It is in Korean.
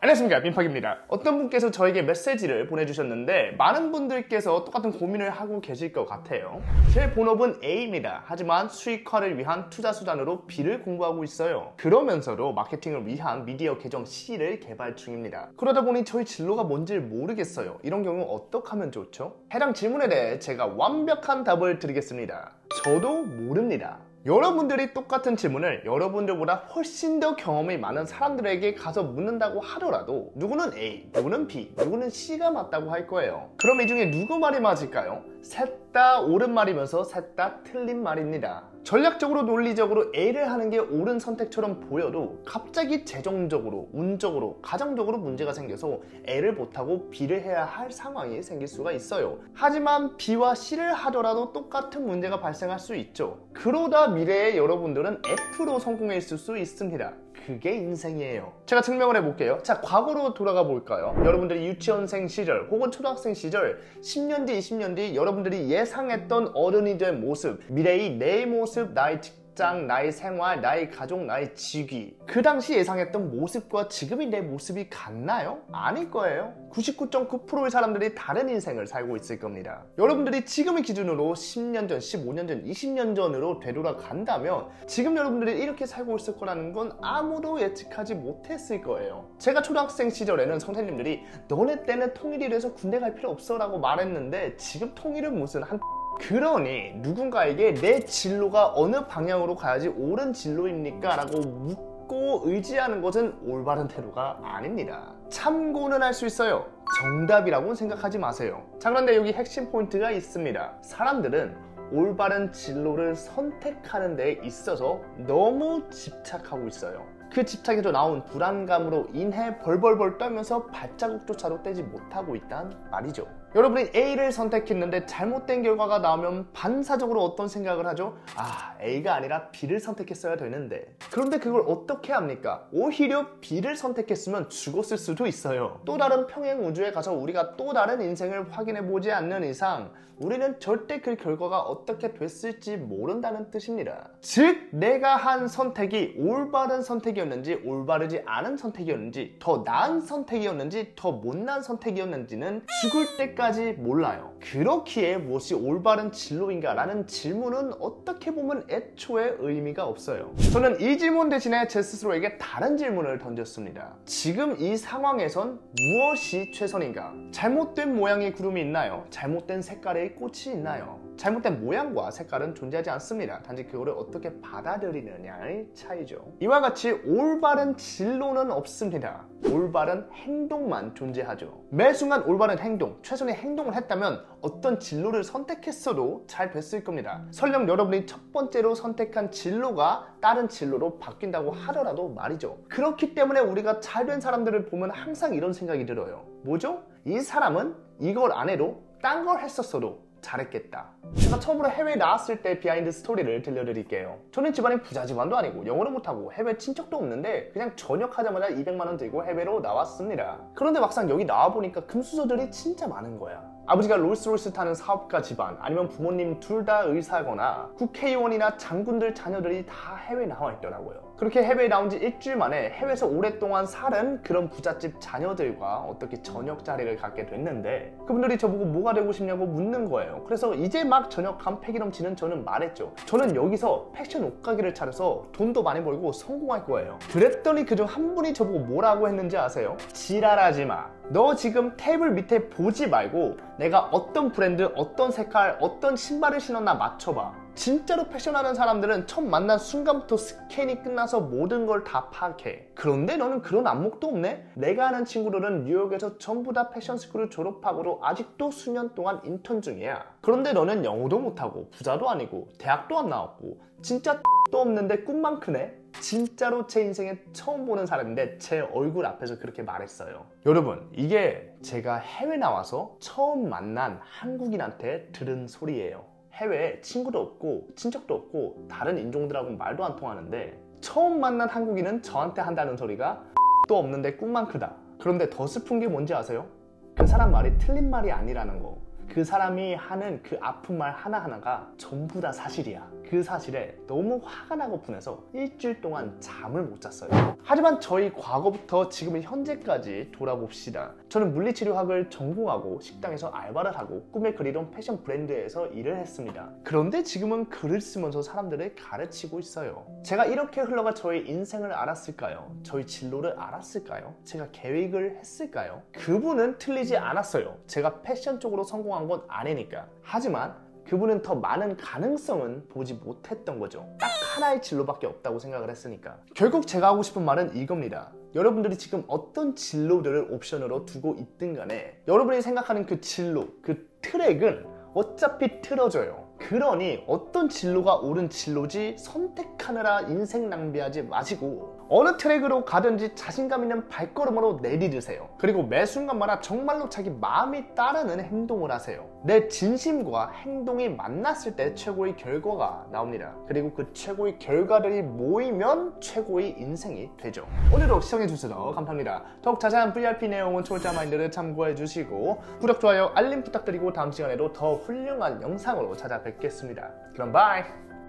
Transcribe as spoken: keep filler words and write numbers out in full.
안녕하십니까, 빈팍입니다. 어떤 분께서 저에게 메시지를 보내주셨는데 많은 분들께서 똑같은 고민을 하고 계실 것 같아요. 제 본업은 A입니다. 하지만 수익화를 위한 투자 수단으로 B를 공부하고 있어요. 그러면서도 마케팅을 위한 미디어 계정 C를 개발 중입니다. 그러다 보니 저희 진로가 뭔지 모르겠어요. 이런 경우 어떻게 하면 좋죠? 해당 질문에 대해 제가 완벽한 답을 드리겠습니다. 저도 모릅니다. 여러분들이 똑같은 질문을 여러분들보다 훨씬 더 경험이 많은 사람들에게 가서 묻는다고 하더라도 누구는 A, 누구는 B, 누구는 C가 맞다고 할 거예요. 그럼 이 중에 누구 말이 맞을까요? 셋 다 옳은 말이면서 셋 다 틀린 말입니다. 전략적으로 논리적으로 A를 하는 게 옳은 선택처럼 보여도 갑자기 재정적으로, 운적으로, 가정적으로 문제가 생겨서 A를 못하고 B를 해야 할 상황이 생길 수가 있어요. 하지만 B와 C를 하더라도 똑같은 문제가 발생할 수 있죠. 그러다 미래에 여러분들은 F로 성공했을 수 있습니다. 그게 인생이에요. 제가 증명을 해볼게요. 자, 과거로 돌아가 볼까요? 여러분들이 유치원생 시절 혹은 초등학생 시절 십 년 뒤, 이십 년 뒤 여러분들이 예상했던 어른이 될 모습, 미래의 내 모습, 나의 직장, 나의 생활, 나의 가족, 나의 직위, 그 당시 예상했던 모습과 지금의 내 모습이 같나요? 아닐 거예요. 구십구 점 구 퍼센트의 사람들이 다른 인생을 살고 있을 겁니다. 여러분들이 지금의 기준으로 십 년 전, 십오 년 전, 이십 년 전으로 되돌아간다면 지금 여러분들이 이렇게 살고 있을 거라는 건 아무도 예측하지 못했을 거예요. 제가 초등학생 시절에는 선생님들이 너네 때는 통일이라서 군대 갈 필요 없어 라고 말했는데 지금 통일은 무슨 한 그러니 누군가에게 내 진로가 어느 방향으로 가야지 옳은 진로입니까? 라고 묻고 의지하는 것은 올바른 태도가 아닙니다. 참고는 할 수 있어요. 정답이라고는 생각하지 마세요. 자, 그런데 여기 핵심 포인트가 있습니다. 사람들은 올바른 진로를 선택하는 데 있어서 너무 집착하고 있어요. 그 집착에서 나온 불안감으로 인해 벌벌벌 떨면서 발자국조차도 떼지 못하고 있단 말이죠. 여러분이 A를 선택했는데 잘못된 결과가 나오면 반사적으로 어떤 생각을 하죠? 아, A가 아니라 B를 선택했어야 되는데. 그런데 그걸 어떻게 합니까? 오히려 B를 선택했으면 죽었을 수도 있어요. 또 다른 평행 우주에 가서 우리가 또 다른 인생을 확인해보지 않는 이상 우리는 절대 그 결과가 어떻게 됐을지 모른다는 뜻입니다. 즉, 내가 한 선택이 올바른 선택이었는지 올바르지 않은 선택이었는지 더 나은 선택이었는지 더 못난 선택이었는지는 죽을 때까지 몰라요. 그렇기에 무엇이 올바른 진로인가 라는 질문은 어떻게 보면 애초에 의미가 없어요. 저는 이 질문 대신에 제 스스로에게 다른 질문을 던졌습니다. 지금 이 상황에선 무엇이 최선인가? 잘못된 모양의 구름이 있나요? 잘못된 색깔의 꽃이 있나요? 잘못된 모양과 색깔은 존재하지 않습니다. 단지 그거를 어떻게 받아들이느냐의 차이죠. 이와 같이 올바른 진로는 없습니다. 올바른 행동만 존재하죠. 매 순간 올바른 행동, 최선의 행동을 했다면 어떤 진로를 선택했어도 잘 됐을 겁니다. 설령 여러분이 첫 번째로 선택한 진로가 다른 진로로 바뀐다고 하더라도 말이죠. 그렇기 때문에 우리가 잘된 사람들을 보면 항상 이런 생각이 들어요. 뭐죠? 이 사람은 이걸 안 해도 딴 걸 했었어도 잘했겠다. 제가 처음으로 해외에 나왔을 때 비하인드 스토리를 들려드릴게요. 저는 집안이 부자 집안도 아니고 영어를 못하고 해외 친척도 없는데 그냥 전역하자마자 이백만 원 들고 해외로 나왔습니다. 그런데 막상 여기 나와보니까 금수저들이 진짜 많은 거야. 아버지가 롤스로이스 타는 사업가 집안, 아니면 부모님 둘 다 의사거나 국회의원이나 장군들 자녀들이 다 해외에 나와 있더라고요. 그렇게 해외에 나온 지 일주일 만에 해외에서 오랫동안 살은 그런 부잣집 자녀들과 어떻게 저녁 자리를 갖게 됐는데 그분들이 저보고 뭐가 되고 싶냐고 묻는 거예요. 그래서 이제 막 저녁한 패기 넘치는 저는 말했죠. 저는 여기서 패션 옷가게를 차려서 돈도 많이 벌고 성공할 거예요. 그랬더니 그중 한 분이 저보고 뭐라고 했는지 아세요? 지랄하지 마. 너 지금 테이블 밑에 보지 말고 내가 어떤 브랜드, 어떤 색깔, 어떤 신발을 신었나 맞춰봐. 진짜로 패션하는 사람들은 처음 만난 순간부터 스캔이 끝나서 모든 걸 다 파악해. 그런데 너는 그런 안목도 없네? 내가 아는 친구들은 뉴욕에서 전부 다 패션 스쿨을 졸업하고도 아직도 수년 동안 인턴 중이야. 그런데 너는 영어도 못하고 부자도 아니고 대학도 안 나왔고 진짜 도 없는데 꿈만 크네? 진짜로 제 인생에 처음 보는 사람인데 제 얼굴 앞에서 그렇게 말했어요. 여러분, 이게 제가 해외 나와서 처음 만난 한국인한테 들은 소리예요. 해외에 친구도 없고 친척도 없고 다른 인종들하고는 말도 안 통하는데 처음 만난 한국인은 저한테 한다는 소리가 도 없는데 꿈만 크다. 그런데 더 슬픈 게 뭔지 아세요? 그 사람 말이 틀린 말이 아니라는 거. 그 사람이 하는 그 아픈 말 하나하나가 전부 다 사실이야. 그 사실에 너무 화가 나고 분해서 일주일 동안 잠을 못 잤어요. 하지만 저희 과거부터 지금 현재까지 돌아봅시다. 저는 물리치료학을 전공하고 식당에서 알바를 하고 꿈의 그리던 패션 브랜드에서 일을 했습니다. 그런데 지금은 글을 쓰면서 사람들을 가르치고 있어요. 제가 이렇게 흘러가 저의 인생을 알았을까요? 저희 진로를 알았을까요? 제가 계획을 했을까요? 그분은 틀리지 않았어요. 제가 패션 쪽으로 성공한 건 아니니까. 하지만 그분은 더 많은 가능성은 보지 못했던 거죠. 딱 하나의 진로밖에 없다고 생각을 했으니까. 결국 제가 하고 싶은 말은 이겁니다. 여러분들이 지금 어떤 진로들을 옵션으로 두고 있든 간에 여러분이 생각하는 그 진로, 그 트랙은 어차피 틀어져요. 그러니 어떤 진로가 옳은 진로지 선택하느라 인생 낭비하지 마시고 어느 트랙으로 가든지 자신감 있는 발걸음으로 내디디세요. 그리고 매 순간마다 정말로 자기 마음이 따르는 행동을 하세요. 내 진심과 행동이 만났을 때 최고의 결과가 나옵니다. 그리고 그 최고의 결과들이 모이면 최고의 인생이 되죠. 오늘도 시청해주셔서 감사합니다. 더욱 자세한 브이아이피 내용은 초월자 마인드를 참고해주시고 구독, 좋아요, 알림 부탁드리고 다음 시간에도 더 훌륭한 영상으로 찾아뵙겠습니다. 그럼 바이!